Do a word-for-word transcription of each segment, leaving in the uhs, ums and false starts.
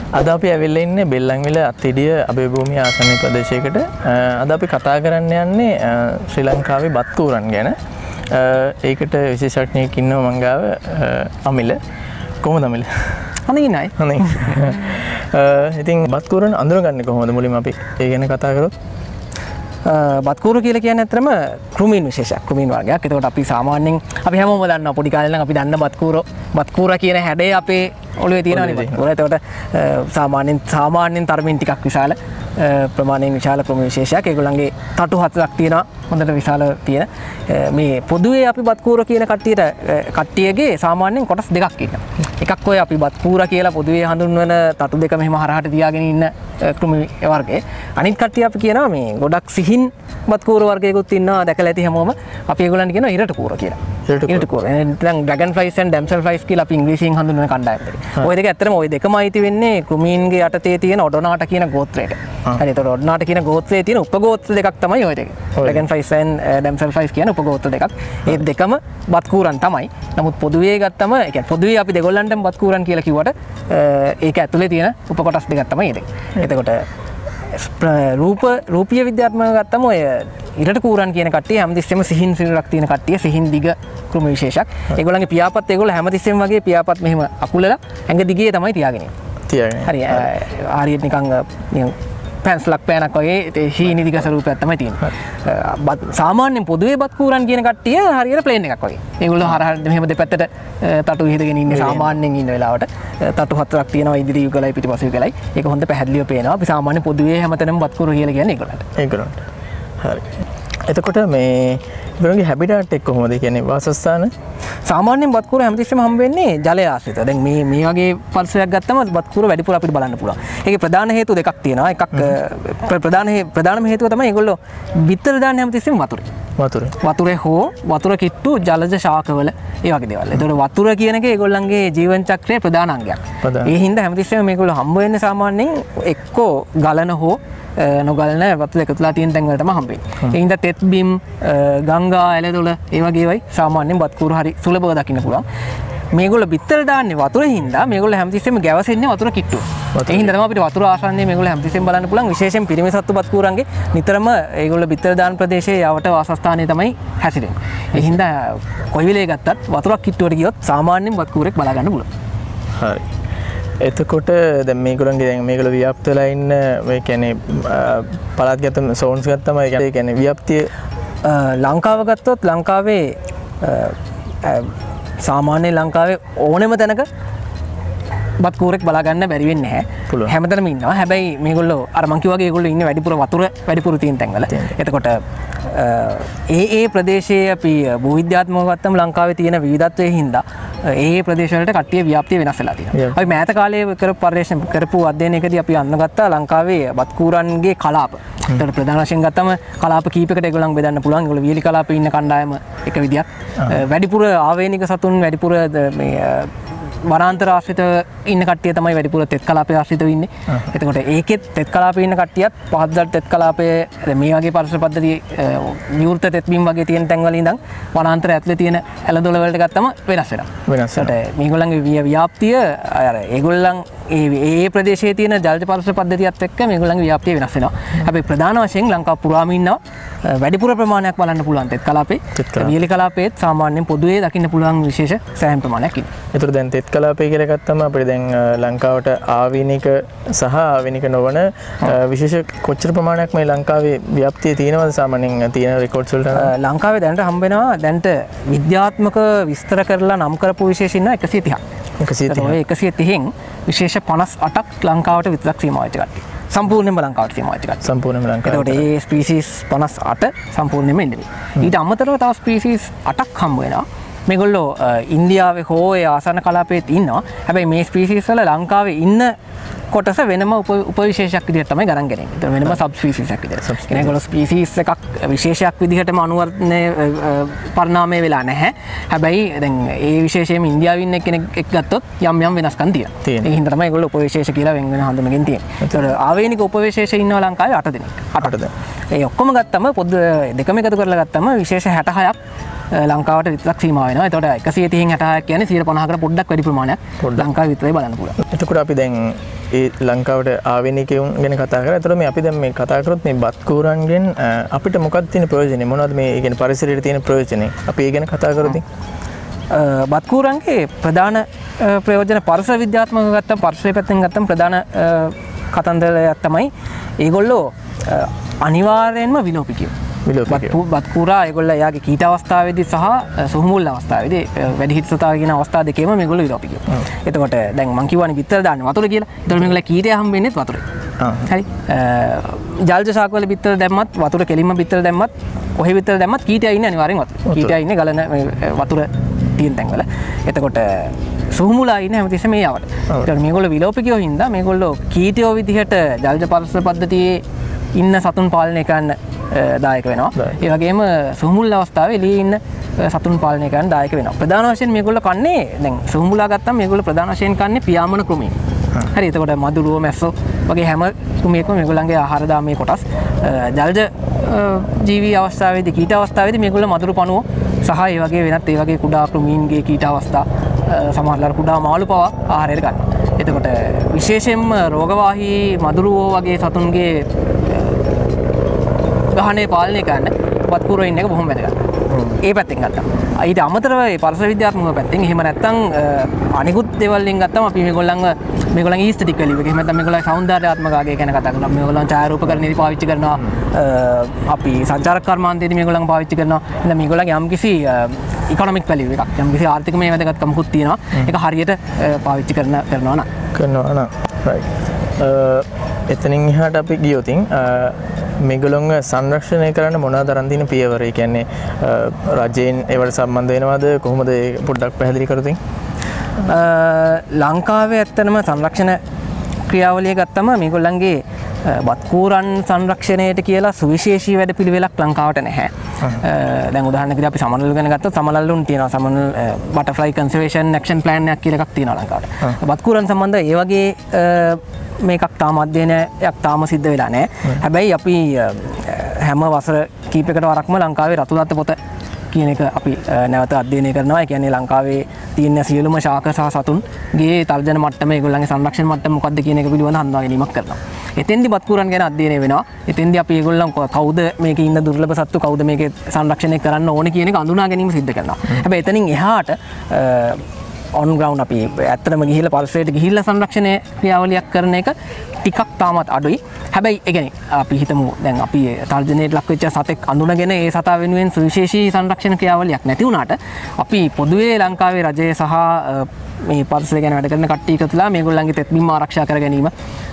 අද අපි ඇවිල්ලා ඉන්නේ බෙල්ලන්විල අත්තිඩිය අභයභූමිය ආසන්න ප්‍රදේශයකට. අද අපි කතා කරන්න යන්නේ ශ්‍රී ලංකාවේ බත් කූරන් ගැන. ඒකට විශේෂඥයෙක් ඉන්නවා මං ගාව අමිල. කොහොමද අමිල? හොඳයි. හොඳයි. ඉතින් බත් කූරන් අඳුරගන්නේ කොහොමද මුලින්ම අපි ඒ ගැන කතා කරොත්? බත් කූර කියලා කියන්නේ ඇත්තටම කෘමීන් විශේෂයක් කෘමීන් වර්ගයක්. ඒකට අපි සාමාන්‍යයෙන් අපි හැමෝම දන්නවා පොඩි කාලේ නම් අපි දන්න බත් කූර බත් කූර කියන හැඩය අපේ ඔළුවේ තියෙනවානේ බත් කූර. ඒකට සාමාන්‍යයෙන් සාමාන්‍යයෙන් තරමින් ටිකක් විශාල ප්‍රමාණයෙන් විශාල කෘමි විශේෂයක්. ඒගොල්ලන්ගේ තටු හතරක් තියෙනවා හොඳට විශාල තියෙන. මේ පොදුවේ අපි බත් කූර කියන කට්ටියට කට්ටියගේ සාමාන්‍යයෙන් කොටස් දෙකක් ඉන්නවා. එකක් ඔය අපි බත් කූර කියලා පොදුවේ හඳුන්වන තටු දෙක මෙහෙම හරහට තියාගෙන ඉන්න කෘමි වර්ගය. අනිත් කට්ටිය අපි කියනවා මේ ගොඩක් සිහින් බත් කූර වර්ගයකුත් ඉන්නවා දැකලා ඇති හැමෝම. අපි ඒගොල්ලන්ට කියනවා ඉරට කූර කියලා. ඉරට කූර. දැන් Dragonflies And Damselflies කියලා අපි ඉංග්‍රීසියෙන් හඳුන්වන කණ්ඩායමට. ওই දෙක ඇත්තටම ওই දෙකම අයිති වෙන්නේ කෘමීන්ගේ යටතේ තියෙන ඔඩොනාට කියන ගෝත්‍රයට. හරි. ඒතකොට ඔඩොනාට කියන ගෝත්‍රයේ තියෙන උපගෝත්‍ර දෙකක් තමයි ওই දෙක. Dragonflies And Damselflies කියන උපගෝත්‍ර දෙකක්. ඒ දෙකම බත් කූරන් තමයි. නමුත් පොදුවේ ගත්තම ඒ කියන්නේ පොදුවේ අපි දෙගොල්ලන්ටම බත් කූරන් කියලා කිව්වට ඒක ඇතුලේ තියෙන උපකොටස් දෙකක් තමයි මේ දෙක. එතකොට රූප රූපීය විද්‍යාත්මකව ගත්තම ඔය ඉරට කූරන් කියන කට්ටිය හැමතිස්සෙම සිහින් සිරුරක් තියෙන කට්ටිය සිහින් දිග කෘමි විශේෂයක්. ඒගොල්ලන්ගේ පියාපත් ඒගොල්ලෝ හැමතිස්සෙම වගේ පියාපත් මෙහෙම අකුලලා ඇඟ දිගේ තමයි තියාගෙන ඉන්නේ. තියාගෙන. හරි. හරියට නිකන් නිකන් පැන්ස්ලක් පෑනක් වගේ හීනි දිග ස්වරූපයක් තමයි තියෙන්නේ. සාමාන්‍යයෙන් පොදුවේ බත් කූරන් කියන කට්ටිය හරියට ප්ලේන් එකක් වගේ. ඒගොල්ලෝ හරහට මෙහෙම දෙපැත්තට තටු විහිදගෙන ඉන්නේ සාමාන්‍යයෙන් ඉන්න වෙලාවට. තටු හතරක් තියෙනවා ඉදිරි යුගලයි පිටිපස යුගලයි. ඒක හොඳ පැහැදිලිව පේනවා. අපි සාමාන්‍ය පොදුවේ හැමතැනම බත් කූර කියලා කියන්නේ ඒගොල්ලන්ට. ඒගොල්ලන්ට. හරි. එතකොට මේ ඒගොල්ලන්ගේ හැබිටට් එක කොහොමද? කියන්නේ වාසස්ථාන සාමාන්‍යයෙන් බත් කූර හැමතිස්සෙම හම්බ වෙන්නේ ජලය ආශ්‍රිතව. දැන් මේ මේ වගේ පරිසරයක් ගත්තම බත් කූර වැඩිපුර අපිට බලන්න පුළුවන්. ඒකේ ප්‍රධාන හේතු දෙකක් තියෙනවා. එකක් ප්‍රධාන ප්‍රධානම හේතුව තමයි ඒගොල්ලෝ බිත්තර දාන්නේ හැමතිස්සෙම වතුරේ. වතුරේ. වතුරේ හෝ වතුර කිට්ටු ජලජ ශාකවල ඒ වගේ දේවල්. ඒතකොට වතුර කියන එක ඒගොල්ලන්ගේ ජීවන චක්‍රයේ ප්‍රධාන අංගයක්. ඒ හින්දා හැමතිස්සෙම මේගොල්ලෝ හම්බ වෙන්නේ සාමාන්‍යයෙන් එක්කෝ ගලන හෝ නොගලන වතුර එකතුලා තියෙන තැන් වල තමයි හම්බෙන්නේ. ඒ හින්දා තෙත් බිම් ගංගා ඇලදොල ඒ වගේ ඒවායි සාමාන්‍යයෙන් බත් කූර හරි සුලභව දකින්න පුළුවන්. මේගොල්ලෝ බිත්තර දාන්නේ වතුරේ හින්දා මේගොල්ලෝ හැමතිස්සෙම ගැවසෙන්නේ වතුර කිට්ටුව. ඒ හින්දා තමයි අපිට වතුර ආසන්නයේ මේගොල්ලෝ හැමතිස්සෙම බලන්න පුළුවන්. විශේෂයෙන් පිරිමි සත්තු බත් කූරන්ගේ නිතරම ඒගොල්ලෝ බිත්තර දාන ප්‍රදේශයේ යවට වාසස්ථානයේ තමයි හැසිරෙන්නේ. ඒ හින්දා කොයි වෙලේ ගත්තත් වතුරක් කිට්ටුවට ගියොත් සාමාන්‍යයෙන් බත් කූරෙක් බලා ගන්න පුළුවන්. හරි. එතකොට දැන් මේගොල්ලන්ගේ දැන් මේගොල්ලෝ ව්‍යාප්ත වෙලා ඉන්න මේ කියන්නේ පළාත්ගත සෝන්ස් ගත්තම ඒ කියන්නේ ව්‍යාප්තිය ලංකාව ගත්තොත් ලංකාවේ සාමාන්‍ය ලංකාවේ ඕනෙම තැනක බත් කූරෙක් බලා ගන්න බැරි වෙන්නේ නැහැ. හැමතැනම ඉන්නවා. හැබැයි මේගොල්ලෝ අර මං කිව්වා වගේ ඒගොල්ලෝ ඉන්නේ වැඩිපුර වතුර වැඩිපුර තියෙන තැන්වල. එතකොට ඒ ඒ ප්‍රදේශයේ අපි භූවිද්‍යාත්මකව ගත්තම ලංකාවේ තියෙන විවිධත්වයේ හින්දා ඒ ඒ ප්‍රදේශ වලට කට්ටිය ව්‍යාප්තිය වෙනස් වෙලා තියෙනවා. අපි මෑත කාලයේ කරපු පරිශ්‍රම කරපු අධ්‍යයනයකදී අපි අඳුනගත්තා ලංකාවේ බත් කූරන්ගේ කලාප. ඒකට ප්‍රධාන වශයෙන් ගත්තම කලාප කීපයකට ඒගොල්ලන් බෙදන්න පුළුවන්. ඒගොල්ලෝ වියලි කලාපේ ඉන්න කණ්ඩායම එක විදියක්. වැඩිපුර ආවේනික සතුන් වැඩිපුර මේ වනාන්තර ආශ්‍රිත ඉන්න කට්ටිය තමයි වැඩිපුර තෙත් කලාපයේ ආශ්‍රිතව ඉන්නේ. එතකොට ඒකෙත් තෙත් කලාපයේ ඉන්න කට්ටියත් පහත්දර තෙත් කලාපයේ මේ වගේ පරිසර පද්ධති විවෘත තෙත් බිම් වගේ තියෙන තැන් වල ඉඳන් වනාන්තර ඇතුලේ තියෙන ඇලදොල වලට ගත්තම වෙනස් වෙනවා. වෙනස් වෙනවා. මේගොල්ලන්ගේ ව්‍යාප්තිය අර ඒගොල්ලන් ඒ ඒ ප්‍රදේශයේ තියෙන ජලජ පරිසර පද්ධතියත් එක්ක මේගොල්ලන්ගේ ව්‍යාප්තිය වෙනස් වෙනවා. හැබැයි ප්‍රධාන වශයෙන් ලංකාව පුරාම ඉන්නවා වැඩිපුර ප්‍රමාණයක් බලන්න පුළුවන් තෙත් කලාපේ. වියලි කලාපේත් සාමාන්‍යයෙන් පොදුවේ දකින්න පුළුවන් විශේෂ සෑහෙන ප්‍රමාණයක් ඉන්නවා. ඒතර දැන් තෙත් කලාපය කියලා ගත්තම අපිට දැන් ලංකාවට ආවේනික සහ ආවේනික නොවන විශේෂ කොච්චර ප්‍රමාණයක් මේ ලංකාවේ ව්‍යාප්තිය තියෙනවද සාමාන්‍යයෙන් තියෙන රෙකෝඩ්ස් වලට? ලංකාවේ දැනට හම්බ වෙනවා දැන්ට විද්‍යාත්මක විස්තර කරලා නම් කරපු විශේෂ ඉන්නවා එකසිය තිහක්. එකසිය තිහ. ඔය එකසිය තිහෙන් විශේෂ පනස් අටක් ලංකාවට විතරක් සීමා වෙච්ච කට්ටිය. සම්පූර්ණයෙන්ම ලංකාවට සීමා වෙච්ච කට්ටිය. සම්පූර්ණයෙන්ම ලංකාවට. ඒකට ඒ ස්පීසිස් පනස් අට සම්පූර්ණයෙන්ම ඉන්නේ. ඊට අමතරව තව ස්පීසිස් අටක් හම්බ වෙනවා. මේගොල්ලෝ ඉන්දියාවේ හෝ ඒ ආසන්න කලාපයේත් ඉන්නවා. හැබැයි මේ ස්පීසිස් වල ලංකාවේ ඉන්න කොටස වෙනම උපවිශේෂයක් විදිහට තමයි ගණන් ගන්නේ. ඒතර වෙනම සබ් ස්පීසිස් එකක් විදිහට. කියන්නේ ඒගොල්ලෝ ස්පීසිස් එකක් විශේෂයක් විදිහටම අනුවර්තනය පරිණාමය වෙලා නැහැ. හැබැයි දැන් ඒ විශේෂයෙන්ම ඉන්දියාවේ ඉන්න කෙනෙක් එක් ගත්තොත් යම් යම් වෙනස්කම් තියෙනවා. ඒ හින්දා තමයි ඒගොල්ලෝ උපවිශේෂ කියලා වෙන වෙන හඳුනගෙන තියෙන්නේ. ඒතර ආවේනික උපවිශේෂ ඉන්නවා ලංකාවේ අට දෙනෙක්. අට දෙනෙක්. ඒ ඔක්කොම ගත්තම පොදු දෙකම එකතු කරලා ගත්තම විශේෂ හැට හයක් ලංකාවට විතරක් සීමා වෙනවා. එතකොට එකසිය තිහෙන් හැටහයක් කියන්නේ සියයට පනහකට පොඩ්ඩක් වැඩි ප්‍රමාණයක් ලංකාවේ විතරයි බලන්න පුළුවන්. එතකොට අපි දැන් ඒ ලංකාවට ආවෙනිකයන් ගැන කතා කරා. එතකොට මේ අපි දැන් මේ කතා කරොත් මේ බත් කූරන්ගෙන් අපිට මොකක්ද තියෙන ප්‍රයෝජනේ? මොනවද මේ ඒ කියන්නේ පරිසරයට තියෙන ප්‍රයෝජනේ? අපි ඒ ගැන කතා කරොත් බත් කූරන්ගේ ප්‍රධාන ප්‍රයෝජන පරිසර විද්‍යාත්මකව ගත්තම පරිසරය පැත්තෙන් ගත්තම ප්‍රධාන කතන්දරයක් තමයි ඒගොල්ලෝ අනිවාර්යයෙන්ම විලෝපිකයෝ. බත් කූරා ඒගොල්ලෝ එයාගේ කීට අවස්ථාවේදී සහ සුහුමුල් අවස්ථාවේදී වැඩිහිටි සතාව කියන අවස්ථා දෙකේම මේගොල්ලෝ විලෝපිකයෝ. එතකොට දැන් මං කියවනේ බිත්තර දාන්නේ වතුර කියලා. එතකොට මේගොල්ලෝ කීටය හම්බෙන්නේ වතුරේ. හරි. ජල්ජ ශාකවල බිත්තර දැම්මත් වතුර කෙලින්ම බිත්තර දැම්මත් කොහේ බිත්තර දැම්මත් කීටය ඉන්නේ අනිවාර්යෙන් වතුර. කීටය ඉන්නේ ගලන වතුර තියෙන තැන්වල. එතකොට සුහුමුලා ඉන්නේ හැමතිස්සෙම මේ යවට. ඒකට මේගොල්ලෝ විලෝපිකයෝ හින්දා මේගොල්ලෝ කීටයෝ විදිහට ජල්ජ පරිසර පද්ධතියේ ඉන්න සතුන් පාලනය කරන්න දායක වෙනවා. ඒ වගේම සුහුමුල් අවස්ථාවේ එළියේ ඉන්න සතුන් පාලනය කරන්න දායක වෙනවා. ප්‍රධාන වශයෙන් මේගොල්ලෝ කන්නේ දැන් සුහුමුලා ගත්තම මේගොල්ලෝ ප්‍රධාන වශයෙන් කන්නේ පියාඹන කෘමීන්. හරි. එතකොට මදුරුව මැස්සෝ වගේ හැම කෘමියකම මේගොල්ලන්ගේ ආහාර දාමේ කොටස් ජල්ජ ජීවී අවස්ථාවේදී කීට අවස්ථාවේදී මේගොල්ලෝ මදුරු පණුව සහ ඒ වගේ වෙනත් ඒ වගේ කුඩා කෘමීන්ගේ කීට අවස්ථා සමහරවල් කුඩා මාළු පවා ආහාරයට ගන්න. එතකොට විශේෂයෙන්ම රෝගවාහී මදුරුවෝ වගේ සතුන්ගේ ගහණය පාලනය කරන්න බත් කූරෝ ඉන්න එක බොහොම වැදගත්. ඒ පැත්තෙන් ගත්තා. ඊට අමතරව මේ පරිසර විද්‍යාත්මක පැත්තෙන් එහෙම නැත්නම් අනිකුත් දේවල් වලින් ගත්තම අපි මේගොල්ලන්ව මේගොල්ලන් ඊස්තටික් වැලියු එක එහෙම නැත්නම් මේගොල්ලන් සෞන්දර්යාත්මක ආගය ගැන කතා කරනවා. මේගොල්ලන් ඡායාරූපකරණයේදී පාවිච්චි කරනවා. අපි සංචාරක කර්මාන්තයේදී මේගොල්ලන් පාවිච්චි කරනවා. එහෙනම් මේගොල්ලන්ගේ යම්කිසි ඉකොනොමික් වැලියු එකක් යම්කිසි ආර්ථිකමය වැදගත්කමකුත් තියෙනවා. ඒක හරියට පාවිච්චි කරන කරනවා නම් කරනවා නම් රයිට්. එතනින් එහාට අපි ගියොතින් මේගොල්ලොන්ව සංරක්ෂණය කරන්න මොනවද අරන් තියෙන පියවර? ඒ කියන්නේ රජයෙන් ඒවට සම්බන්ධ වෙනවද? කොහොමද ඒක පොඩ්ඩක් පැහැදිලි කරොතින්? ලංකාවේ ඇත්තටම සංරක්ෂණ ක්‍රියාවලිය ගත්තම මේගොල්ලන්ගේ බත් කූරන් සංරක්ෂණයට කියලා සුවිශේෂී වැඩපිළිවෙලක් ලංකාවට නැහැ. දැන් උදාහරණයකට අපි සමනළු ගැන ගත්තොත් සමනළුන් තියෙනවා. සමනල් බටර්ෆ්ලයි කන්සර්වේෂන් ඇක්ෂන් ප්ලෑන් එකක් කියලා එකක් තියෙනවා ලංකාවට. බත් කූරන් සම්බන්ධ ඒ වගේ මේකක් තාම අධ්‍යයනයක් තාම සිද්ධ වෙලා නැහැ. හැබැයි අපි හැම වසර කීපයකට වරක්ම ලංකාවේ රතුදත්ත පොත කියන එක අපි නැවත අධ්‍යයනය කරනවා. ඒ කියන්නේ ලංකාවේ තියෙන සියලුම ශාක සහ සතුන්ගේ තර්ජන මට්ටම ඒගොල්ලන්ගේ සංරක්ෂණ මට්ටම මොකක්ද කියන එක පිළිබඳව හඳුනා ගැනීමක් කරනවා. එතෙන්දි බත් කූරන් ගැන අධ්‍යයනය වෙනවා. එතෙන්දි අපි ඒගොල්ලන් කවුද මේකේ ඉන්න දුර්ලභ සත්තු කවුද මේකේ සංරක්ෂණය කරන්න ඕනේ කියන එක හඳුනා ගැනීම සිද්ධ කරනවා. හැබැයි එතනින් එහාට on ground අපි ඇත්තටම ගිහිල්ලා පරිසරයට ගිහිල්ලා සංරක්ෂණය ක්‍රියාවලියක් කරන එක ටිකක් තාමත් අඩුයි. හැබැයි ඒ කියන්නේ අපි හිතමු දැන් අපි තර්ජනයට ලක් වෙච්ච සතෙක් අඳුනගෙන ඒ සතා වෙනුවෙන් සුවිශේෂී සංරක්ෂණ ක්‍රියාවලියක් නැති වුණාට අපි පොදුවේ ලංකාවේ රජය සහ මේ පරිසරය ගැන වැඩ කරන කට්ටිය එකතුලා මේගොල්ලන්ගේ තෙත්බිම් ආරක්ෂා කර ගැනීම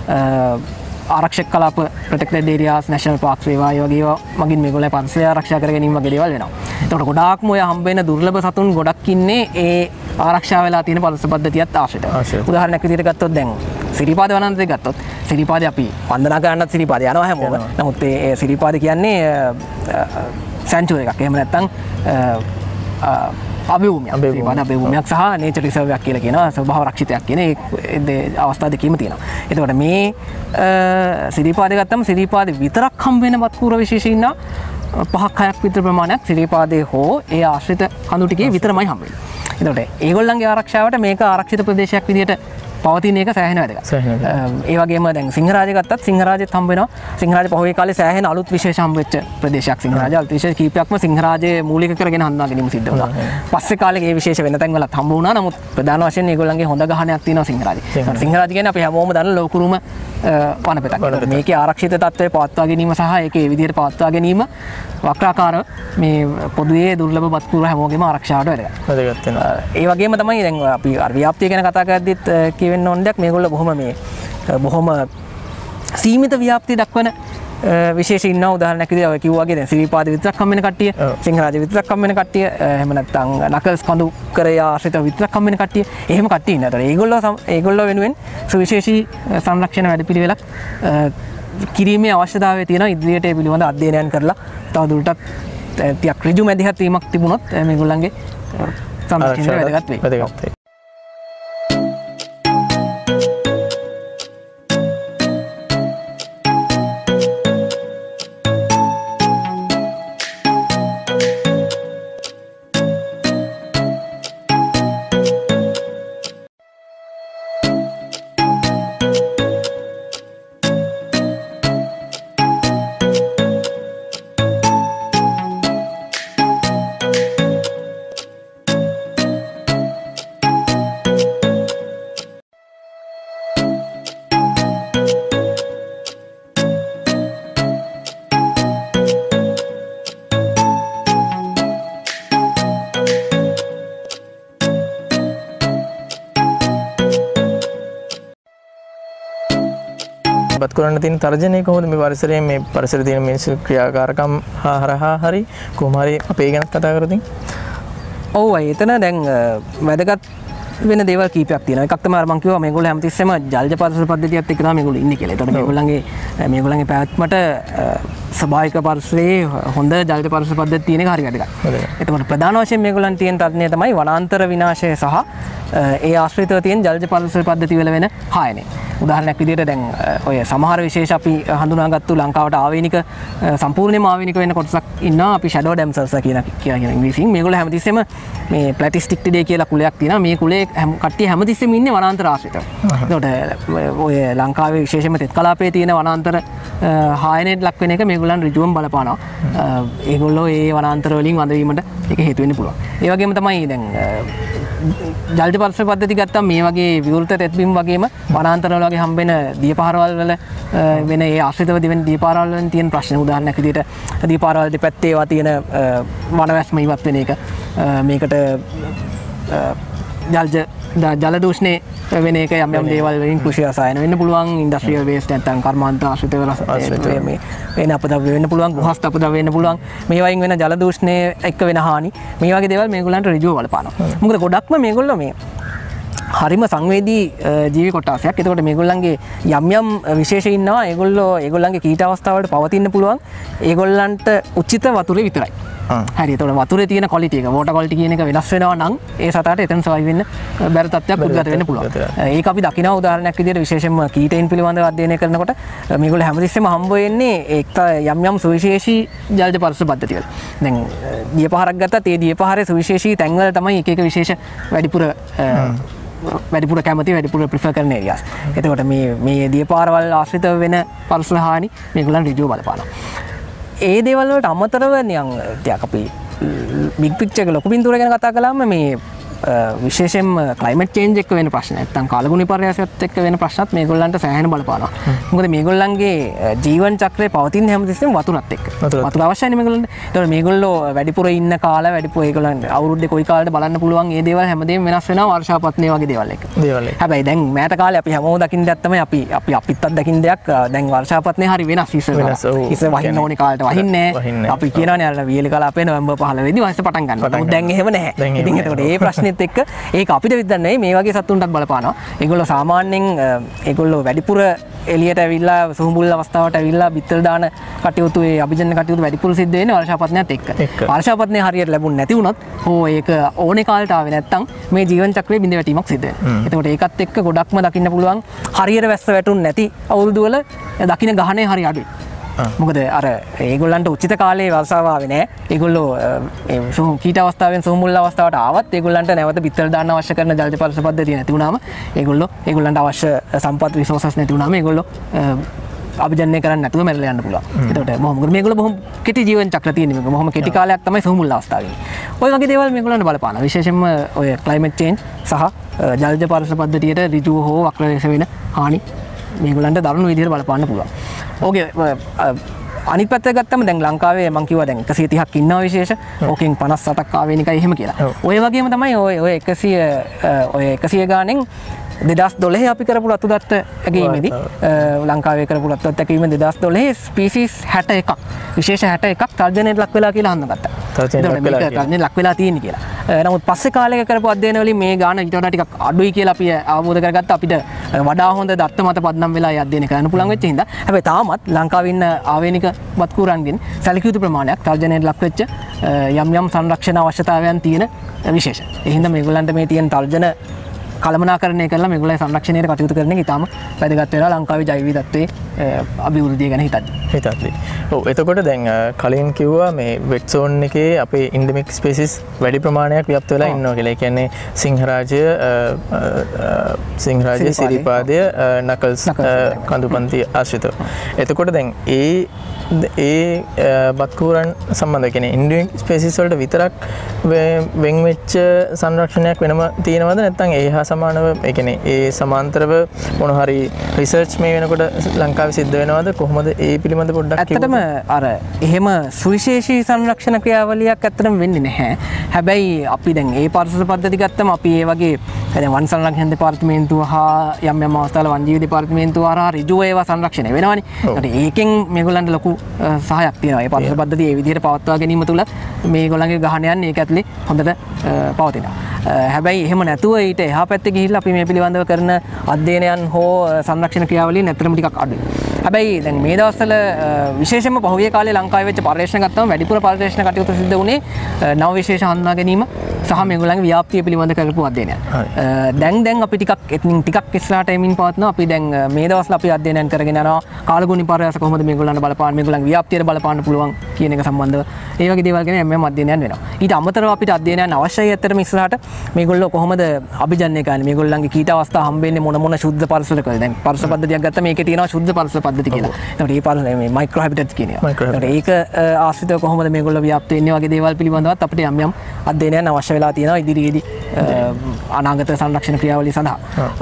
ආරක්ෂක කලාප ප්‍රොටෙක්ටඩ් ඒරියාස් නැෂනල් පාර්ක්ස් වේවා ඒ වගේ ඒවා මගින් මේගොල්ලෝ පරිසරය ආරක්ෂා කර ගැනීම වගේ දේවල් වෙනවා. එතකොට ගොඩාක්ම ඔය හම්බ වෙන දුර්ලභ සතුන් ගොඩක් ඉන්නේ ඒ ආරක්ෂා වෙලා තියෙන පරිසර පද්ධතියත් ආශ්‍රිතව. උදාහරණයක් විදිහට ගත්තොත් දැන් සිරිපාද වනාන්තරය ගත්තොත් සිරිපාදේ අපි වන්දනා කරන්නත් සිරිපාද යනවා හැමෝම. නමුත් ඒ සිරිපාද කියන්නේ සැන්චුරි එකක්. එහෙම නැත්නම් අභිභූමියක්. සිරිපාද අභිභූමියක් සහ නේචර් රිසර්ව් එකක් කියලා කියනවා. ස්වභාව රක්ෂිතයක් කියන ඒ අවස්ථා දෙකීම තියෙනවා. එතකොට මේ සිරිපාදේ ගත්තම සිරිපාදේ විතරක් හම්බ වෙන බත් කූර විශේෂ ඉන්නා පහක් හයක් විතර ප්‍රමාණයක් සිරිපාදේ හෝ ඒ ආශ්‍රිත කඳු ටිකේ විතරමයි හම්බ වෙන්නේ. එතකොට ඒගොල්ලන්ගේ ආරක්ෂාවට මේක ආරක්ෂිත ප්‍රදේශයක් විදිහට පවතින එක සෑහෙන වැදගත්. ඒ වගේම දැන් සිංහරාජය ගත්තත් සිංහරාජෙත් හම්බ වෙනවා. සිංහරාජය පහුගිය කාලේ සෑහෙන අලුත් විශේෂ හම්බ වෙච්ච ප්‍රදේශයක් සිංහරාජය. අලුත් විශේෂ කීපයක්ම සිංහරාජයේ මූලික කරගෙන හඳුනා ගැනීම සිද්ධ වුණා. පස්සේ කාලේ මේ විශේෂ වෙන තැන් වලත් හම්බ වුණා. නමුත් ප්‍රධාන වශයෙන් ඒගොල්ලන්ගේ හොඳ ගහණයක් තියෙනවා සිංහරාජය. සිංහරාජය කියන්නේ අපි හැමෝම දන්න ලෝකුරුම වනපෙතක්. මේකේ ආරක්ෂිත තත්ත්වය පවත්වා ගැනීම සහ ඒකේ ඒ විදිහට පවත්වා ගැනීම වක්‍රාකාරව මේ පොදුවේ දුර්ලභ බත් කූර හැමෝගෙම ආරක්ෂාවට වැදගත්. වැදගත් වෙනවා. ඒ වගේම තමයි දැන් අපි ව්‍යාප්තිය ගැන කතා කරද්දිත් කියවෙන්න ඕන දෙයක් මේගොල්ලෝ බොහොම මේ බොහොම සීමිත ව්‍යාප්තිය දක්වන විශේෂ ඉන්නවා. උදාහරණයක් විදිහට ඔය කිව්වා වගේ දැන් සිරිපාද විතරක් හම් වෙන කට්ටිය, සිංහරාජ විතරක් හම් වෙන කට්ටිය, එහෙම නැත්නම් නකල්ස් කඳු කරේ ආශ්‍රිත විතරක් හම් වෙන කට්ටිය. එහෙම කට්ටිය ඉන්නවා. ඒතර ඒගොල්ලෝ ඒගොල්ලෝ වෙනුවෙන් සුවිශේෂී සංරක්ෂණ වැඩපිළිවෙලක් කිරීමේ අවශ්‍යතාවය තියෙනවා. ඉදිරියට ඒ පිළිබඳ අධ්‍යයනයන් කරලා තව දුරටත් ටිකක් ඍජු මැදිහත් වීමක් තිබුණොත් මේගොල්ලන්ගේ සංරක්ෂණය වැදගත් වෙයි. වැදගත් වෙයි. බත්කුරන්න තියෙන තර්ජනය කොහොමද මේ පරිසරයේ මේ පරිසරයේ තියෙන මිනිස්සු ක්‍රියාකාරකම් හරහා හරි කොහොම හරි අපේ ගැන කතා කරද්දී ඔව් එතන දැන් වැදගත් වෙන දේවල් කීපයක් තියෙනවා. එකක් තමයි අර මම කිව්වා මේගොල්ලෝ හැමතිස්සෙම ජල්ජ පරිසර පද්ධතියත් එක්ක තමයි මේගොල්ලෝ ඉන්නේ කියලා. ඒතකොට මේගොල්ලන්ගේ මේගොල්ලන්ගේ පැවැත්මට ස්වභාවික පරිසරයේ හොඳ ජල්ජ පරිසර පද්ධතිය තියෙන එක හරි වැදගත්. එතකොට ප්‍රධාන වශයෙන් මේගොල්ලන් තියෙන තර්ජනය තමයි වනාන්තර විනාශය සහ ඒ ආශ්‍රිතව තියෙන ජල්ජ පරිසර පද්ධති වල වෙන හායනය. උදාහරණයක් විදිහට දැන් ඔය සමහර විශේෂ අපි හඳුනාගත්තු ලංකාවට ආවේනික සම්පූර්ණයෙන්ම ආවේනික වෙන කොටසක් ඉන්නවා අපි ෂැඩෝ ඩැම්සල්ස් කියන කියන ඉංග්‍රීසියෙන්. මේගොල්ලෝ හැමතිස්සෙම මේ ප්ලැටිස්ටික්ටිඩේ කියලා කුලයක් තියෙනවා. මේ කුලේ කට්ටිය හැමතිස්සෙම ඉන්නේ වනාන්තර ආශ්‍රිතව. ඒකට ඔය ලංකාවේ විශේෂයෙන්ම තෙත් කලාපයේ තියෙන වනාන්තර හායනයට ලක් වෙන එක මේගොල්ලන් ඍජුවම බලපානවා. ඒගොල්ලෝ ඒ වනාන්තර වලින් වඳවීමට ඒක හේතු වෙන්න පුළුවන්. ඒ වගේම තමයි දැන් ජල්ජ පරිසර පද්ධති ගත්තම මේ වගේ විවෘත තෙත්බිම් වගේම වනාන්තර වල වගේ හම්බෙන දියපාරවල් වල වෙන ඒ ආශ්‍රිතව දෙවෙන දියපාරවල් වලින් තියෙන ප්‍රශ්න උදාහරණයක් විදිහට දියපාරවල් දෙපැත්තේ ඒවා තියෙන වනවැස්ම ඉවත් වෙන එක මේකට ජල්ජ ජල දූෂණය වෙන එක යම් යම් දේවල් වලින් කෘෂි රසායන වෙන්න පුළුවන් ඉන්ඩස්ට්‍රියල් වේස්ට් නැත්නම් කර්මාන්ත ආශ්‍රිතව මේ වෙන අපද්‍රව්‍ය වෙන්න පුළුවන් ගෘහස්ත අපද්‍රව්‍ය වෙන්න පුළුවන් මේ වයින් වෙන ජල දූෂණය එක්ක වෙන හානි මේ වගේ දේවල් මේගොල්ලන්ට ඍජුව බලපානවා. මොකද ගොඩක්ම මේගොල්ලෝ මේ හරිම සංවේදී ජීවි කොටසක්. එතකොට මේගොල්ලන්ගේ යම් යම් විශේෂ ඉන්නවා. ඒගොල්ලෝ ඒගොල්ලන්ගේ කීට අවස්ථාවලට පවතින්න පුළුවන් ඒගොල්ලන්ට උචිත වතුරේ විතරයි. හරි. එතකොට වතුරේ තියෙන ක්වොලිටි එක වෝටර් ක්වොලිටි කියන එක වෙනස් වෙනවා නම් ඒ සතාට එතන සර්වයිව් වෙන්න බැරි තත්ත්වයක් උද්ගත වෙන්න පුළුවන්. ඒක අපි දකිනවා උදාහරණයක් විදිහට විශේෂයෙන්ම කීටයින් පිළිබඳව අධ්‍යයනය කරනකොට මේගොල්ලෝ හැමතිස්සෙම හම්බ වෙන්නේ එක්ක යම් යම් සුවිශේෂී ජල්ජ පරිසර පද්ධතිවල. දැන් දියපහරක් ගත්තත් ඒ දියපහරේ සුවිශේෂී තැන්වල තමයි එක එක විශේෂ වැඩිපුර වැඩිපුර කැමති වැඩිපුර ප්‍රිෆර් කරන ඒරියාස්. එතකොට මේ මේ දියපාරවල් ආශ්‍රිතව වෙන පරිසර හානි මේගොල්ලන් ඍජුව බලපානවා. ඒ දේවල් වලට අමතරව නිකන් ටිකක් අපි බිග් පික්චර් එක ලොකු බින්දුවර ගැන කතා කළාම මේ විශේෂයෙන්ම ක්ලයිමේට් චේන්ජ් එක්ක වෙන ප්‍රශ්න නැත්නම් කාලගුණ විපර්යාසයත් එක්ක වෙන ප්‍රශ්නත් මේගොල්ලන්ට සෑහෙන බලපානවා. මොකද මේගොල්ලන්ගේ ජීවන චක්‍රය පවතින හැමතිස්සෙම වතුරත් එක්ක. වතුර අවශ්‍යයි මේගොල්ලන්ට. ඒතකොට මේගොල්ලෝ වැඩිපුර ඉන්න කාල වැඩිපුර ඒගොල්ලන් අවුරුද්දේ කොයි කාලෙද බලන්න පුළුවන් මේ දේවල් හැමදේම වෙනස් වෙනවා වර්ෂාපතනය වගේ දේවල් එක්ක. දේවල් එක්ක. හැබැයි දැන් මෑත කාලේ අපි හැමෝම දකින්න දෙයක් තමයි අපි අපි අපිත් දකින්න දෙයක් දැන් වර්ෂාපතනය හරි වෙනස් ඉස්සෙල්ලා. ඉස්සෙල්ලා වහින්න ඕනේ කාලයට වහින්නේ නැහැ. අපි කියනවානේ අර වියලි කලාපේ නොවැම්බර් පහළොව වෙනි වර්ෂ පටන් ගන්නවා. දැන් එහෙම නැහැ. ඉතින් ඒකට ඒ ප්‍රශ්නේ එක්ක ඒක අපිට විතරක් නෙවෙයි මේ වගේ සතුන්ටත් බලපානවා. ඒගොල්ලෝ සාමාන්‍යයෙන් ඒගොල්ලෝ වැඩිපුර එළියට ඇවිල්ලා සුහුඹුල් අවස්ථාවට ඇවිල්ලා බිත්තර දාන කටයුතු ඒ අභිජනන කටයුතු වැඩිපුර සිද්ධ වෙන්නේ වර්ෂාපතනයත් එක්ක. වර්ෂාපතනය හරියට ලැබුණ නැති වුණොත් හෝ ඒක ඕනේ කාලට ආවේ නැත්නම් මේ ජීවන චක්‍රයේ බිඳ වැටීමක් සිද්ධ වෙනවා. එතකොට ඒකත් එක්ක ගොඩක්ම දකින්න පුළුවන් හරියට වැස්ස වැටුන්නේ නැති අවුරුදු වල දකින්න ගහණය හරි අඩුයි. මොකද අර ඒගොල්ලන්ට උචිත කාලේ වර්ෂාව ආවේ නැහැ. ඒගොල්ලෝ ඒ කීට අවස්ථාවෙන් සුමුල් අවස්ථාවට ආවත් ඒගොල්ලන්ට නැවත බිත්තර දාන්න අවශ්‍ය කරන ජල පරිසර පද්ධතිය නැති වුණාම ඒගොල්ලෝ ඒගොල්ලන්ට අවශ්‍ය සම්පත් රිසෝසස් නැති වුණාම ඒගොල්ලෝ අභිජනනය කරන්න නැතුව මැරලා යන්න පුළුවන්. ඒකට මොකද මේගොල්ලෝ බොහොම කෙටි ජීවන චක්‍ර තියෙන මේක. බොහොම කෙටි කාලයක් තමයි සුමුල් අවස්ථාවේ. ඔය වගේ දේවල් මේගොල්ලන්ට බලපානවා. විශේෂයෙන්ම ඔය ක්ලයිමේට් චේන්ජ් සහ ජල පරිසර පද්ධතියට ඍජුව හෝ වක්‍රදේශ වෙන හානි මේගොල්ලන්ට දරුණු විදිහට බලපාන්න පුළුවන්. ඕකේ අනිත් පැත්තට ගත්තම දැන් ලංකාවේ මම කිව්වා දැන් එකසිය තිහක් ඉන්නවා විශේෂ. ඕකෙන් පනස් අටක් ආවේනිකයි එහෙම කියලා. ඔය වගේම තමයි ඔය ඔය එකසිය ඔය එකසිය ගානෙන් දෙදහස් දොළහ අපි කරපු රතු දත්ත ඇගීමේදී ලංකාවේ කරපු රතු දත්ත ඇගීමේ දෙදහස් දොළහ ස්පීසිස් හැට එකක් විශේෂ හැට එකක් තර්ජනයට ලක් වෙලා කියලා හඳුනාගත්තා. තර්ජනයට ලක් වෙලා තියෙන්නේ කියලා. නමුත් පස්සේ කාලයක කරපු අධ්‍යයන වලින් මේ ගාන ඊට වඩා ටිකක් අඩුයි කියලා අපි අවබෝධ කරගත්තා. අපිට වඩා හොඳ දත්ත මත පදනම් වෙලා ඒ අධ්‍යයනය කරන්න පුළුවන් වෙච්ච හින්දා. හැබැයි තාමත් ලංකාවේ ඉන්න ආවේනික බත්කූරන්ගෙන් සැලකිය යුතු ප්‍රමාණයක් තර්ජනයට ලක් වෙච්ච යම් යම් සංරක්ෂණ අවශ්‍යතාවයන් තියෙන විශේෂ. ඒ හින්දා මේගොල්ලන්ට මේ තියෙන තර්ජන කළමනාකරණය කරලා මේගොල්ලෝ සංරක්ෂණයට කටයුතු කරන එක ඉතාම වැදගත් වෙනවා ලංකාවේ ජෛව විවිධත්වයේ අභිවෘද්ධිය ගැන හිතද්දි. හිතද්දි. ඔව් එතකොට දැන් කලින් කිව්වා මේ වෙට් සෝන් එකේ අපේ ඉන්ඩෙමික් ස්පීසිස් වැඩි ප්‍රමාණයක් ව්‍යාප්ත වෙලා ඉන්නවා කියලා. ඒ කියන්නේ සිංහරාජය, සිංහරාජය, සිරිපාදය, නකල්ස්, කඳුපන්ති ආශ්‍රිතව. එතකොට දැන් ඒ ඒ බත්කූරන් සම්බන්ධ කෙනෙක් ඉන්ඩියන් ස්පීසිස් වලට විතරක් වෙන් වෙච්ච සංරක්ෂණයක් වෙනම තියෙනවද නැත්නම් ඒ හා සමානව ඒ කියන්නේ ඒ සමාන්තරව මොන හරි රිසර්ච් මේ වෙනකොට ලංකාවේ සිද්ධ වෙනවද කොහොමද ඒ පිළිබඳ පොඩ්ඩක් ඇත්තටම අර එහෙම සුවිශේෂී සංරක්ෂණ ක්‍රියාවලියක් ඇත්තටම වෙන්නේ නැහැ. හැබැයි අපි දැන් ඒ පරිසර පද්ධති ගත්තම අපි ඒ වගේ දැන් වන් සංරක්ෂණ දෙපාර්තමේන්තුව හා යම් යම් අවස්ථාවල වන ජීවි දෙපාර්තමේන්තුව හරහා ඍජුව ඒවා සංරක්ෂණය වෙනවනේ. ඒකට ඒකෙන් මේගොල්ලන්ට ලොකු සහයක් තියෙනවා. ඒ පරිසර පද්ධතිය ඒ විදිහට පවත්වා ගැනීම තුළ මේගොල්ලන්ගේ ගහන යන්නේ ඒක ඇතුලේ හොඳට පවතිනවා. හැබැයි එහෙම නැතුව ඊට එහා පැත්තේ ගිහිල්ලා අපි මේ පිළිබඳව කරන අධ්‍යයනයන් හෝ සංරක්ෂණ ක්‍රියාවලියන් ඇත්තටම ටිකක් අඩුයි. හැබැයි දැන් මේ දවස්වල විශේෂයෙන්ම පහුගිය කාලේ ලංකාවේ වෙච්ච පර්යේෂණ ගත්තම වැඩිපුර පර්යේෂණ කටයුතු සිද්ධ වුණේ නව විශේෂ හඳුනා ගැනීම සහ මේගොල්ලන්ගේ ව්‍යාප්තිය පිළිබඳ කරපු අධ්‍යයනයක්. දැන් දැන් අපි ටිකක් එතනින් ටිකක් ඉස්සරහට එමින් පවත්නවා. අපි දැන් මේ දවස්වල අපි අධ්‍යයනයන් කරගෙන යනවා කාලගුණි පර්යාස කොහොමද මේගොල්ලන්ට බලපාන මේගොල්ලන්ගේ ව්‍යාප්තියට බලපාන්න පුළුවන් කියන එක සම්බන්ධව ඒ වගේ දේවල් ගැන යම් යම් අධ්‍යයනයන් වෙනවා. ඊට අමතරව අපිට අධ්‍යයනයන් අවශ්‍යයි ඇත්තටම ඉස්සරහට මේගොල්ලෝ කොහොමද අභිජන්‍ය කරන්නේ මේගොල්ලන්ගේ කීට අවස්ථා හම්බෙන්නේ මොන මොන ශුද්ධ පරිසරකද දැන් පරිසර පද්ධතියක් ගත්තා මේකේ තියෙනවා ශුද්ධ පරිසර පද්ධති කියලා. ඒකට මේ පරිසර මේ මයික්‍රෝ හැබිටට්ස් කියනවා. ඒකට ඒක ආශ්‍රිතව කොහොමද මේගොල්ලෝ ව්‍යාප්ත වෙන්නේ වගේ දේවල් පිළිබඳවත් අපිට යම් යම් අධ්‍යයනයන් අවශ්‍ය වෙලා තියෙනවා ඉදිරියේදී අනාගත සංරක්ෂණ ක්‍රියාවලිය සඳහා.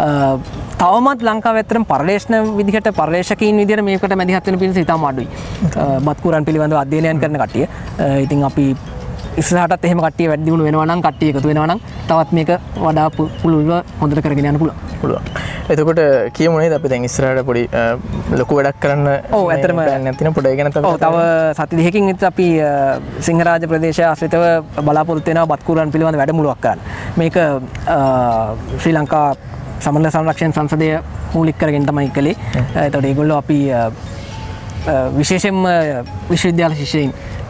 තවමත් ලංකාවේ ඇත්තටම පර්යේෂණ විදිහට පර්යේෂකීන් විදිහට මේකට මැදිහත් වෙන පිරිස ඉතාම අඩුයි. බත්කුරන් පිළිබඳව අධ්‍යයනයන් කරන කට්ටිය. ඉතින් අපි ඉස්සරහටත් එහෙම කට්ටිය වැඩි දියුණු වෙනවා නම් කට්ටිය එකතු වෙනවා නම් තවත් මේක වඩා පුළුල්ව හොඳට කරගෙන යන්න පුළුවන්. පුළුවන්. එතකොට කියමු නේද අපි දැන් ඉස්සරහට පොඩි ලොකු වැඩක් කරන්න ඔව් ඇත්තටම නැතිනම් පොඩි ගැන තමයි. ඔව් තව සති දෙකකින් විතර අපි සිංහරාජ ප්‍රදේශය ආශ්‍රිතව බලාපොරොත්තු වෙනවා බත්කුරන් පිළිබඳ වැඩමුළුවක් කරන්න. මේක ශ්‍රී ලංකා සමනල සංරක්ෂණ සංසදය මූලික කරගෙන තමයි කළේ. එතකොට ඒගොල්ලෝ අපි විශේෂයෙන්ම විශ්වවිද්‍යාල ශිෂ්‍යයින්ට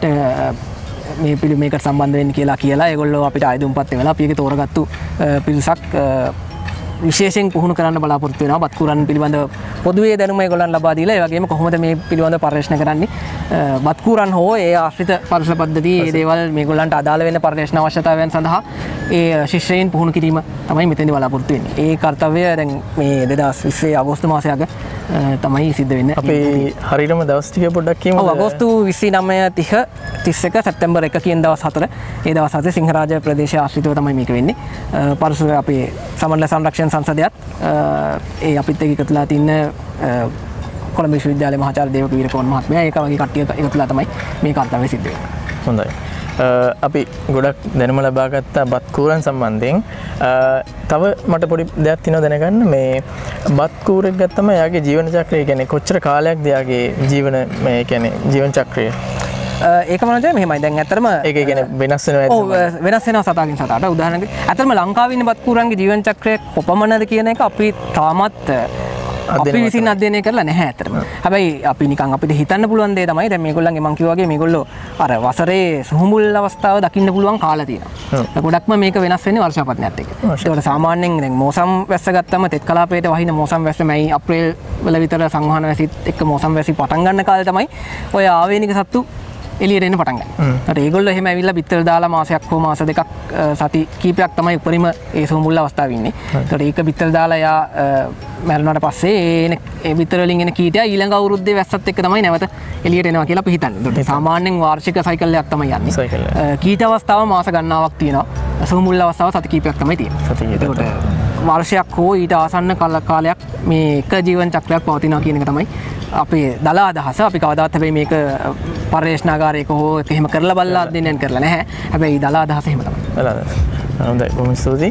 මේ පිළි මේකට සම්බන්ධ වෙන්න කියලා කියලා ඒගොල්ලෝ අපිට ආයුධම්පත් වෙලා අපි ඒක තෝරගත්තු පිරිසක් විශේෂයෙන් පුහුණු කරන්න බලාපොරොත්තු වෙනවා බත්කුරන් පිළිබඳ පොදුවේ දැනුම ඒගොල්ලන් ලබා දීලා ඒ වගේම කොහොමද මේ පිළිබඳව පර්යේෂණ කරන්නේ බත්කුරන් හෝ ඒ ආශ්‍රිත පරිසර පද්ධති ඒ දේවල් මේගොල්ලන්ට අදාළ වෙන පර්යේෂණ අවශ්‍යතාවයන් සඳහා ඒ ශිෂ්‍යයින් පුහුණු කිරීම තමයි මෙතෙන්දී බලාපොරොත්තු වෙන්නේ. ඒ කාර්යය දැන් මේ දෙදහස් විස්සේ අගෝස්තු මාසයක තමයි සිද්ධ වෙන්නේ. අපි හරියටම දවස් ටික පොඩ්ඩක් කියමු. ඔව් අගෝස්තු විසි නවය තිහ තිස් එක සැප්තැම්බර් එක කියන දවස් හතර ඒ දවස් හතේ සිංහරාජ ප්‍රදේශය ආශ්‍රිතව තමයි මේක වෙන්නේ. පරිසර අපේ සමනල සංරක්ෂණ සංසදයත් ඒ අපිත් එක්ක එකතුලා තින්න කොළඹ විශ්වවිද්‍යාලයේ මහාචාර්ය දේවක වීරකෝන් මහත්මයා ඒක වගේ කට්ටිය එකතුලා තමයි මේ කාර්යය සිද්ධ වෙන්නේ. හොඳයි. අපි ගොඩක් දැනුම ලබා ගත්ත බත්කූරන් සම්බන්ධයෙන් තව මට පොඩි දෙයක් තියෙනවා දැනගන්න මේ බත්කූරෙක් ගත්තම එයාගේ ජීවන චක්‍රය කියන්නේ කොච්චර කාලයක්ද එයාගේ ජීවන මේ කියන්නේ ජීවන චක්‍රය ඒක මොනවද මෙහෙමයි දැන් ඇත්තටම ඒක කියන්නේ වෙනස් වෙනවා ඔව් වෙනස් වෙනවා සතාකින් සතාට උදාහරණයක් ඇත්තටම ලංකාවේ ඉන්න බත්කූරන්ගේ ජීවන චක්‍රය කොපමණද කියන එක අපි තාමත් අපි විසින් අධ්‍යයනය කරලා නැහැ ඇත්තටම. හැබැයි අපි නිකන් අපිට හිතන්න පුළුවන් දේ තමයි දැන් මේගොල්ලන්ගේ මං කිව්වා වගේ මේගොල්ලෝ අර වසරේ සුහුමුල් අවස්ථාව දකින්න පුළුවන් කාලා තියෙනවා. ගොඩක්ම මේක වෙනස් වෙන්නේ වර්ෂාපතනයත් එක්ක. ඒකට සාමාන්‍යයෙන් දැන් මෝසම් වැස්ස ගත්තම තෙත් කලාපයට වහින මෝසම් වැස්ස මැයි අප්‍රේල් වල විතර සංවහන වැසිත් එක්ක මෝසම් වැසි පටන් ගන්න කාලේ තමයි ඔය ආවේනික සත්තු එළියට එන්න පටන් ගන්න. ඒකට ඒගොල්ලෝ එහෙම ඇවිල්ලා බිත්තර දාලා මාසයක් හෝ මාස දෙකක් සති කීපයක් තමයි උපරිම ඒ සුහුමුල් අවස්ථාවේ ඉන්නේ. ඒකට ඒක බිත්තර දාලා යා මැරුණාට පස්සේ ඒ ඒ බිත්තර වලින් එන කීටයා ඊළඟ අවුරුද්දේ වැස්සත් එක්ක තමයි නැවත එළියට එනවා කියලා අපි හිතන්නේ. ඒකට සාමාන්‍යයෙන් වාර්ෂික සයිකල් එකක් තමයි යන්නේ. කීට අවස්ථාව මාස ගණනාවක් තියෙනවා. සුහුමුල් අවස්ථාව සති කීපයක් තමයි තියෙන්නේ. ඒකට වර්ෂයක් හෝ ඊට ආසන්න කාලයක් මේ එක ජීවන චක්‍රයක් පවතිනවා කියන එක තමයි අපේ දල අදහස. අපි කවදාවත් හැබැයි මේක පර්යේෂණාගාරයක හෝ එහෙම කරලා බලලා අධ්‍යයනය කරලා නැහැ. හැබැයි දල අදහස එහෙම තමයි. දල අදහස. හොඳයි බොහොම ස්තුතියි.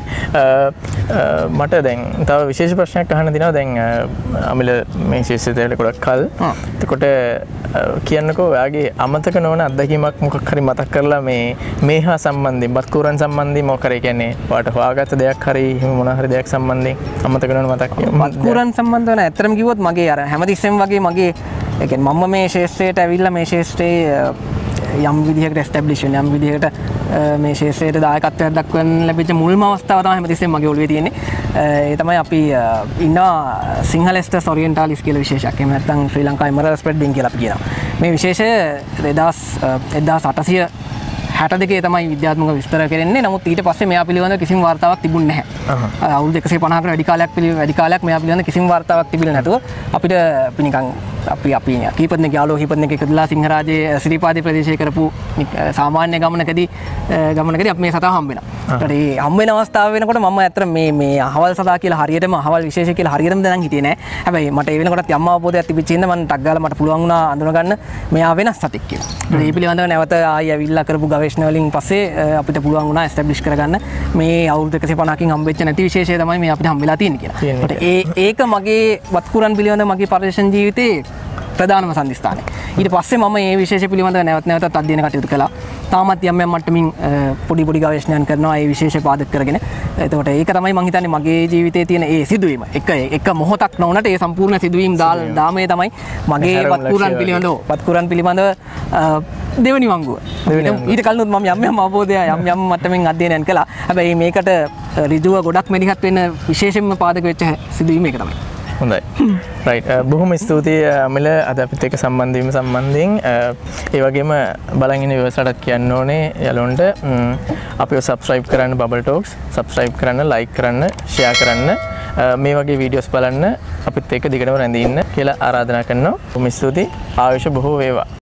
මට දැන් තව විශේෂ ප්‍රශ්නයක් අහන්න දිනවා. දැන් අමිල මේ ශිෂ්‍යත්වයට ගොඩක් කල්. එතකොට කියන්නකෝ ඔයාගේ අමතක නොවන අත්දැකීමක් මොකක් හරි මතක් කරලා මේ මේ හා සම්බන්ධයෙන් බත්කුරන් සම්බන්ධයෙන් මොකක් හරි කියන්නේ ඔයාට හොයාගත්ත දෙයක් හරි එහෙම මොන හරි දෙයක් සම්බන්ධයෙන් අමතක නොවන මතක් කියන්න. බත්කුරන් සම්බන්ධව නෑ. ඇත්තටම කිව්වොත් මගේ අර හැමතිස්සෙම වගේ මගේ ඒ කියන්නේ මම මේ ශාස්ත්‍රයට ඇවිල්ලා මේ ශාස්ත්‍රයේ යම් විදිහකට එස්ටැබ්ලිෂ් වෙන යම් විදිහකට මේ ශාස්ත්‍රයට දායකත්වයක් දක්වන්න ලැබිච්ච මුල්ම අවස්ථාව තමයි හැමතිස්සෙම මගේ ඔළුවේ තියෙන්නේ. ඒ තමයි අපි ඉන්නවා සිංහලෙස්ටස් ඔරියන්ටාලිස් කියලා විශේෂයක්. එහෙම නැත්නම් ශ්‍රී ලංකා එමරල්ඩ් ස්ප්‍රෙඩින් කියලා අපි කියනවා. මේ විශේෂය දෙදාස් අටසිය හැට දෙකේ තමයි විද්‍යාත්මක විස්තර කරන්නේ. නමුත් ඊට පස්සේ මෙයා පිළිබඳව කිසිම වාර්තාවක් තිබුණේ නැහැ. අවුරුදු එකසිය පනහකට වැඩි කාලයක් පිළිවෙල වැඩි කාලයක් මෙයා පිළිබඳව කිසිම වාර්තාවක් තිබිලා නැතුව අපිට අපි නිකන් අපි අපි කීපදෙනෙක් යාළුවෝ කීපදෙනෙක් එකතුලා සිංහරාජයේ සිරිපාදේ ප්‍රදේශයේ කරපු සාමාන්‍ය ගමනකදී ගමනකදී අපි මේ සතා හම්බ වෙනවා. ඊට ඒ හම්බ වෙන අවස්ථාව වෙනකොට මම ඇත්තට මේ මේ අහවල් සතා කියලා හරියටම අහවල් විශේෂ කියලා හරියටම දැනන් හිටියේ නෑ. හැබැයි මට ඒ වෙනකොටත් යම් අවබෝධයක් තිබිච්ච ඉන්න මම ටක් ගාලා මට පුළුවන් වුණා අඳුනගන්න මෙයා වෙනස් සතෙක් කියලා. ඒ පිළිබඳව නැවත ආයෙ ඇවිල්ලා කරපු ගවේෂණ වලින් පස්සේ අපිට පුළුවන් වුණා එස්ටැබ්ලිෂ් කරගන්න මේ අවුරුදු එකසිය පනහකින් හම්බෙච්ච නැති විශේෂය තමයි මේ අපිට හම්බෙලා තියෙන්නේ කියලා. ඒ ඒක මගේ වත්කුරන් පිළිබඳව මගේ පරිශ්‍රණ ජීවිතේ ප්‍රධානම සම්දිස්ථානය. ඊට පස්සේ මම මේ විශේෂ පිළිබඳව නැවත නැවතත් අධ්‍යයන කටයුතු කළා. තාමත් යම් යම් මට්ටමින් පොඩි පොඩි ගවේෂණයන් කරනවා ඒ විශේෂ පාදක කරගෙන. එතකොට ඒක තමයි මම හිතන්නේ මගේ ජීවිතයේ තියෙන ඒ සිදුවීම. එක එක මොහොතක් නොවුනට ඒ සම්පූර්ණ සිදුවීම් දාමේ තමයි මගේ වත්කුරන් පිළිබඳව වත්කුරන් පිළිබඳව දෙවනි වංගුව. ඊට කලිනුත් මම යම් යම් අවබෝධය යම් යම් මට්ටමින් අධ්‍යයනයන් කළා. හැබැයි මේකට ඍජුව ගොඩක් මෙදිහත් වෙන විශේෂයෙන්ම පාදක වෙච්ච සිදුවීම ඒක තමයි. හොඳයි. රයිට්. බොහොම ස්තුතියි අමිල අද අපිත් එක්ක සම්බන්ධ වීම සම්බන්ධයෙන්. ඒ වගේම බලන් ඉන්න විවසටත් කියන්න ඕනේ යාළුවන්ට අපිව subscribe කරන්න Bubble Talks, subscribe කරන්න, like කරන්න, share කරන්න. මේ වගේ වීඩියෝස් බලන්න අපිත් එක්ක දිගටම රැඳී ඉන්න කියලා ආරාධනා කරනවා. බොහොම ස්තුතියි. ආයුෂ බොහෝ වේවා.